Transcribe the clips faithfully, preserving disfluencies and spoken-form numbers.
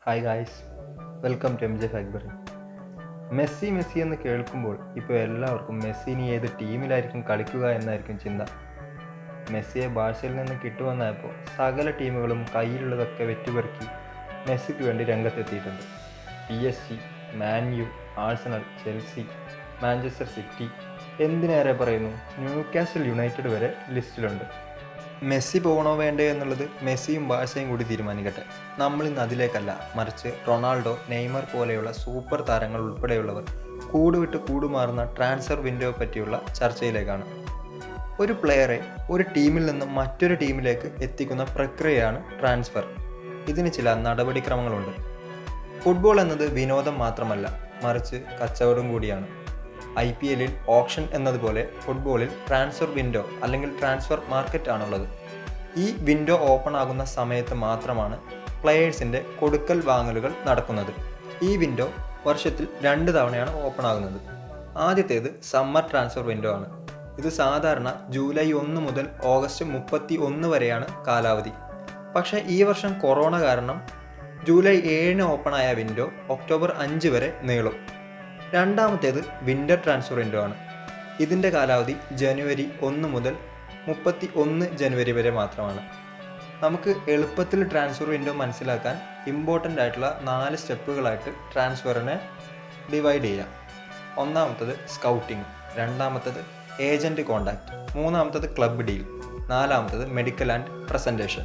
Hi guys, welcome to M J factory. Messi Messi എന്ന് കേൾക്കുമ്പോൾ ഇപ്പോൾ എല്ലാവർക്കും മെസ്സി ഇനി ഏത് ടീമിലായിരിക്കും കളിക്കുക എന്നായിരിക്കും ചിന്ത. മെസ്സിയെ ബാഴ്സയിൽ നിന്ന് കിട്ടുമെന്നായപ്പോൾ സകല ടീമുകളും കയ്യിലുള്ളതൊക്കെ വെറ്റുപെറുക്കി മെസ്സിക്ക് വേണ്ടി രംഗത്തെത്തിയിട്ടുണ്ട്. P S G, Man U, Arsenal, Chelsea, Manchester City, എന്തിനേറെ പറയുന്നു, ന്യൂകാസിൽ യുണൈറ്റഡ് വരെ ലിസ്റ്റിലുണ്ട്. മെസ്സി പോകണോ വേണ്ടേ എന്നുള്ളത് മെസ്സിയും ബാഴ്സയും കൂടി തീരുമാനിക്കട്ടെ. നമ്മളിന്ന് അതിലേക്കല്ല, മറിച്ച് റൊണാൾഡോ, നെയ്മർ പോലെയുള്ള സൂപ്പർ താരങ്ങൾ ഉൾപ്പെടെയുള്ളവർ കൂടുവിട്ട് കൂടുമാറുന്ന ട്രാൻസ്ഫർ വിൻഡോയെ പറ്റിയുള്ള ചർച്ചയിലേക്കാണ്. ഒരു പ്ലെയറെ ഒരു ടീമിൽ നിന്ന് മറ്റൊരു ടീമിലേക്ക് എത്തിക്കുന്ന പ്രക്രിയയാണ് ട്രാൻസ്ഫർ. ഇതിന് ചില നടപടിക്രമങ്ങളുണ്ട്. ഫുട്ബോൾ എന്നത് വിനോദം മാത്രമല്ല, മറിച്ച് കച്ചവടം കൂടിയാണ്. ഐ പി എല്ലിൽ ഓപ്ഷൻ എന്നതുപോലെ ഫുട്ബോളിൽ ട്രാൻസ്ഫർ വിൻഡോ അല്ലെങ്കിൽ ട്രാൻസ്ഫർ മാർക്കറ്റ് ആണുള്ളത്. ഈ വിൻഡോ ഓപ്പൺ ആകുന്ന സമയത്ത് മാത്രമാണ് പ്ലെയേഴ്സിൻ്റെ കൊടുക്കൽ വാങ്ങലുകൾ നടക്കുന്നത്. ഈ വിൻഡോ വർഷത്തിൽ രണ്ട് തവണയാണ് ഓപ്പൺ ആകുന്നത്. ആദ്യത്തേത് സമ്മർ ട്രാൻസ്ഫർ വിൻഡോ ആണ്. ഇത് സാധാരണ ജൂലൈ ഒന്ന് മുതൽ ഓഗസ്റ്റ് മുപ്പത്തി ഒന്ന് വരെയാണ് കാലാവധി. പക്ഷേ ഈ വർഷം കൊറോണ കാരണം ജൂലൈ ഏഴിന് ഓപ്പണായ വിൻഡോ ഒക്ടോബർ അഞ്ച് വരെ നീളും. രണ്ടാമത്തേത് വിൻ്റർ ട്രാൻസ്ഫർ വിൻഡോ ആണ്. ഇതിൻ്റെ കാലാവധി ജനുവരി ഒന്ന് മുതൽ മുപ്പത്തി ഒന്ന് ജനുവരി വരെ മാത്രമാണ്. നമുക്ക് എളുപ്പത്തിൽ ട്രാൻസ്ഫർ വിൻഡോ മനസ്സിലാക്കാൻ ഇമ്പോർട്ടൻ്റ് ആയിട്ടുള്ള നാല് സ്റ്റെപ്പുകളായിട്ട് ട്രാൻസ്ഫറിനെ ഡിവൈഡ് ചെയ്യാം. ഒന്നാമത്തത് സ്കൗട്ടിങ്, രണ്ടാമത്തത് ഏജൻറ്റ് കോണ്ടാക്റ്റ്, മൂന്നാമത്തത് ക്ലബ് ഡീൽ, നാലാമത്തത് മെഡിക്കൽ ആൻഡ് പ്രസൻറ്റേഷൻ.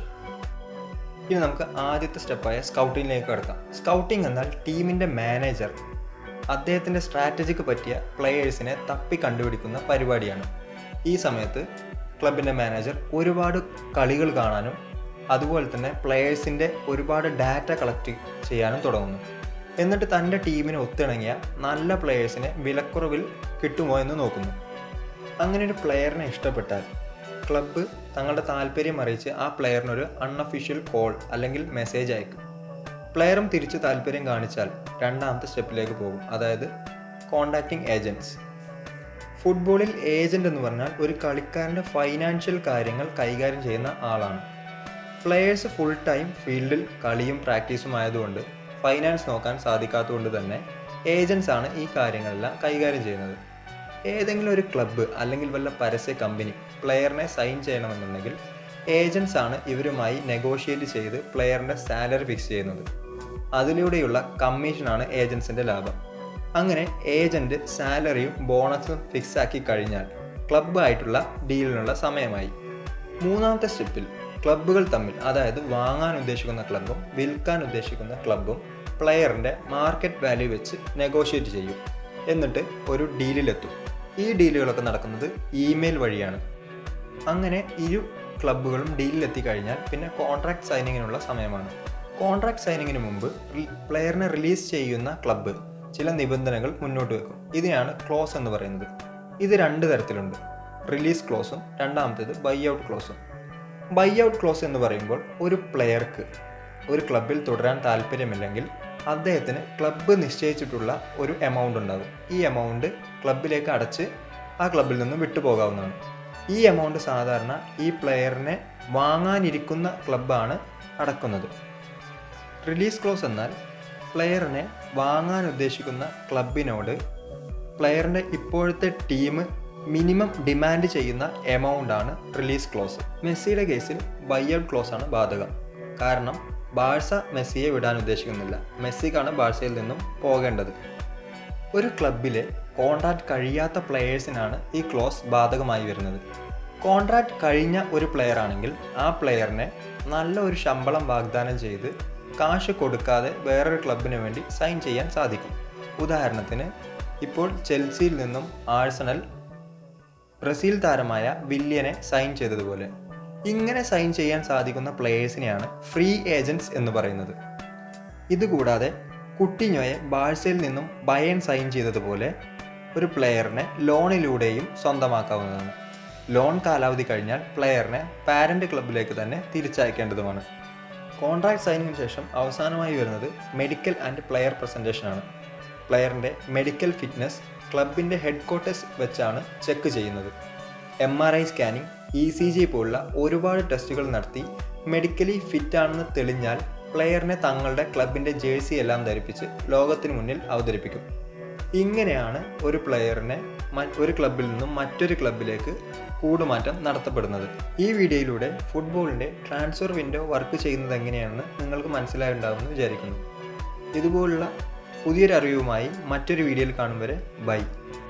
ഇനി നമുക്ക് ആദ്യത്തെ സ്റ്റെപ്പായ സ്കൗട്ടിങ്ങിലേക്ക് കിടക്കാം. സ്കൗട്ടിംഗ് എന്നാൽ ടീമിൻ്റെ മാനേജർ അദ്ദേഹത്തിൻ്റെ സ്ട്രാറ്റജിക്ക് പറ്റിയ പ്ലെയേഴ്സിനെ തപ്പി കണ്ടുപിടിക്കുന്ന പരിപാടിയാണ്. ഈ സമയത്ത് ക്ലബിൻ്റെ മാനേജർ ഒരുപാട് കളികൾ കാണാനും അതുപോലെ തന്നെ പ്ലെയേഴ്സിൻ്റെ ഒരുപാട് ഡാറ്റ കളക്ട് ചെയ്യാനും തുടങ്ങുന്നു. എന്നിട്ട് തൻ്റെ ടീമിന് ഒത്തിണങ്ങിയ നല്ല പ്ലെയേഴ്സിനെ വിലക്കുറവിൽ കിട്ടുമോ എന്ന് നോക്കുന്നു. അങ്ങനെ ഒരു പ്ലെയറിനെ ഇഷ്ടപ്പെട്ടാൽ ക്ലബ്ബ് തങ്ങളുടെ താല്പര്യം അറിയിച്ച് ആ പ്ലെയറിനൊരു അൺഒഫീഷ്യൽ കോൾ അല്ലെങ്കിൽ മെസ്സേജ് അയക്കും. പ്ലെയറും തിരിച്ച് താല്പര്യം കാണിച്ചാൽ രണ്ടാമത്തെ സ്റ്റെപ്പിലേക്ക് പോകും, അതായത് കോണ്ടാക്റ്റിംഗ് ഏജൻറ്റ്സ്. ഫുട്ബോളിൽ ഏജൻറ് എന്ന് പറഞ്ഞാൽ ഒരു കളിക്കാരൻ്റെ ഫൈനാൻഷ്യൽ കാര്യങ്ങൾ കൈകാര്യം ചെയ്യുന്ന ആളാണ്. പ്ലെയേഴ്സ് ഫുൾ ടൈം ഫീൽഡിൽ കളിയും പ്രാക്ടീസും ആയതുകൊണ്ട് ഫൈനാൻസ് നോക്കാൻ സാധിക്കാത്തതുകൊണ്ട് തന്നെ ഏജൻറ്റ്സ് ആണ് ഈ കാര്യങ്ങളെല്ലാം കൈകാര്യം ചെയ്യുന്നത്. ഏതെങ്കിലും ഒരു ക്ലബ്ബ് അല്ലെങ്കിൽ വല്ല പരസ്യ കമ്പനി പ്ലെയറിനെ സൈൻ ചെയ്യണമെന്നുണ്ടെങ്കിൽ ഏജൻറ്റ്സ് ആണ് ഇവരുമായി നെഗോഷിയേറ്റ് ചെയ്ത് പ്ലെയറിൻ്റെ സാലറി ഫിക്സ് ചെയ്യുന്നത്. അതിലൂടെയുള്ള കമ്മീഷനാണ് ഏജൻസിൻ്റെ ലാഭം. അങ്ങനെ ഏജൻറ്റ് സാലറിയും ബോണസും ഫിക്സ് ആക്കി കഴിഞ്ഞാൽ ക്ലബ്ബായിട്ടുള്ള ഡീലിനുള്ള സമയമായി. മൂന്നാമത്തെ സ്റ്റെപ്പിൽ ക്ലബ്ബുകൾ തമ്മിൽ, അതായത് വാങ്ങാൻ ഉദ്ദേശിക്കുന്ന ക്ലബ്ബും വിൽക്കാൻ ഉദ്ദേശിക്കുന്ന ക്ലബ്ബും പ്ലെയറിൻ്റെ മാർക്കറ്റ് വാല്യൂ വെച്ച് നെഗോഷിയേറ്റ് ചെയ്യും. എന്നിട്ട് ഒരു ഡീലിലെത്തും. ഈ ഡീലുകളൊക്കെ നടക്കുന്നത് ഇമെയിൽ വഴിയാണ്. അങ്ങനെ ഇരു ക്ലബ്ബുകളും ഡീലിലെത്തി കഴിഞ്ഞാൽ പിന്നെ കോൺട്രാക്ട് സൈനിങ്ങിനുള്ള സമയമാണ്. കോൺട്രാക്ട് സൈനിങ്ങിന് മുമ്പ് പ്ലെയറിനെ റിലീസ് ചെയ്യുന്ന ക്ലബ്ബ് ചില നിബന്ധനകൾ മുന്നോട്ട് വെക്കും. ഇതിനാണ് ക്ലോസ് എന്ന് പറയുന്നത്. ഇത് രണ്ട് തരത്തിലുണ്ട്, റിലീസ് ക്ലോസും രണ്ടാമത്തേത് ബൈ ഔട്ട് ക്ലോസും. ബൈ ഔട്ട് ക്ലോസ് എന്ന് പറയുമ്പോൾ ഒരു പ്ലെയർക്ക് ഒരു ക്ലബ്ബിൽ തുടരാൻ താല്പര്യമില്ലെങ്കിൽ അദ്ദേഹത്തിന് ക്ലബ്ബ് നിശ്ചയിച്ചിട്ടുള്ള ഒരു എമൗണ്ട് ഉണ്ടാകും. ഈ എമൗണ്ട് ക്ലബ്ബിലേക്ക് അടച്ച് ആ ക്ലബ്ബിൽ നിന്നും വിട്ടുപോകാവുന്നതാണ്. ഈ എമൗണ്ട് സാധാരണ ഈ പ്ലെയറിനെ വാങ്ങാനിരിക്കുന്ന ക്ലബ്ബാണ് അടക്കുന്നത്. റിലീസ് ക്ലോസ് എന്നാൽ പ്ലെയറിനെ വാങ്ങാൻ ഉദ്ദേശിക്കുന്ന ക്ലബിനോട് പ്ലെയറിൻ്റെ ഇപ്പോഴത്തെ ടീം മിനിമം ഡിമാൻഡ് ചെയ്യുന്ന എമൗണ്ട് ആണ് റിലീസ് ക്ലോസ്. മെസ്സിയുടെ കേസിൽ ബൈ ഔട്ട് ക്ലോസ് ആണ് ബാധകം. കാരണം ബാഴ്സ മെസ്സിയെ വിടാൻ ഉദ്ദേശിക്കുന്നില്ല, മെസ്സിക്കാണ് ബാഴ്സയിൽ നിന്നും പോകേണ്ടത്. ഒരു ക്ലബിലെ കോൺട്രാക്ട് കഴിയാത്ത പ്ലെയേഴ്സിനാണ് ഈ ക്ലോസ് ബാധകമായി വരുന്നത്. കോൺട്രാക്ട് കഴിഞ്ഞ ഒരു പ്ലെയർ ആണെങ്കിൽ ആ പ്ലെയറിനെ നല്ല ഒരു ശമ്പളം വാഗ്ദാനം ചെയ്ത് കാശ് കൊടുക്കാതെ വേറൊരു ക്ലബിന് വേണ്ടി സൈൻ ചെയ്യാൻ സാധിക്കും. ഉദാഹരണത്തിന് ഇപ്പോൾ ചെൽസിയിൽ നിന്നും ആഴ്സണൽ ബ്രസീൽ താരമായ വില്യനെ സൈൻ ചെയ്തതുപോലെ. ഇങ്ങനെ സൈൻ ചെയ്യാൻ സാധിക്കുന്ന പ്ലെയേഴ്സിനെയാണ് ഫ്രീ ഏജൻറ്റ്സ് എന്ന് പറയുന്നത്. ഇതുകൂടാതെ കുട്ടിഞ്ഞോയെ ബാഴ്സയിൽ നിന്നും ബയൺ സൈൻ ചെയ്തതുപോലെ ഒരു പ്ലെയറിനെ ലോണിലൂടെയും സ്വന്തമാക്കാവുന്നതാണ്. ലോൺ കാലാവധി കഴിഞ്ഞാൽ പ്ലെയറിനെ പാരൻ്റ് ക്ലബിലേക്ക് തന്നെ തിരിച്ചയക്കേണ്ടതുമാണ്. കോൺട്രാക്ട് സൈനിങ്ങിന് ശേഷം അവസാനമായി വരുന്നത് മെഡിക്കൽ ആൻഡ് പ്ലെയർ പ്രസൻറ്റേഷൻ ആണ്. പ്ലെയറിൻ്റെ മെഡിക്കൽ ഫിറ്റ്നസ് ക്ലബിൻ്റെ ഹെഡ് ക്വാർട്ടേഴ്സ് വെച്ചാണ് ചെക്ക് ചെയ്യുന്നത്. M R I scanning, E C G പോലുള്ള ഒരുപാട് ടെസ്റ്റുകൾ നടത്തി മെഡിക്കലി ഫിറ്റ് ആണെന്ന് തെളിഞ്ഞാൽ പ്ലെയറിനെ തങ്ങളുടെ ക്ലബിൻ്റെ ജേഴ്സി എല്ലാം ധരിപ്പിച്ച് ലോകത്തിന് മുന്നിൽ അവതരിപ്പിക്കും. ഇങ്ങനെയാണ് ഒരു പ്ലെയറിനെ ഒരു ക്ലബിൽ നിന്നും മറ്റൊരു ക്ലബിലേക്ക് കൂടുമാറ്റം നടത്തപ്പെടുന്നത്. ഈ വീഡിയോയിലൂടെ ഫുട്ബോളിൻ്റെ ട്രാൻസ്ഫർ വിൻഡോ വർക്ക് ചെയ്യുന്നത് എങ്ങനെയാണെന്ന് നിങ്ങൾക്ക് മനസ്സിലായിട്ടുണ്ടാകുമെന്ന് വിചാരിക്കുന്നു. ഇതുപോലുള്ള പുതിയൊരു അറിവുമായി മറ്റൊരു വീഡിയോയിൽ കാണും വരെ ബൈ.